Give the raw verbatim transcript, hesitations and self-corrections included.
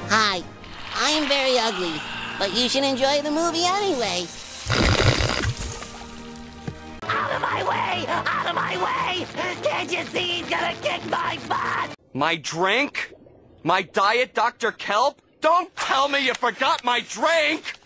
Hi, I am very ugly, but you should enjoy the movie anyway. Out of my way! Out of my way! Can't you see he's gonna kick my butt? My drink? My diet Doctor Kelp? Don't tell me you forgot my drink!